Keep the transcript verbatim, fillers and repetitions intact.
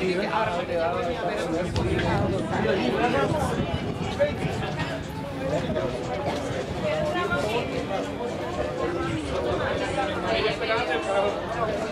que ahora me quedaba pero es complicado. Ella esperaba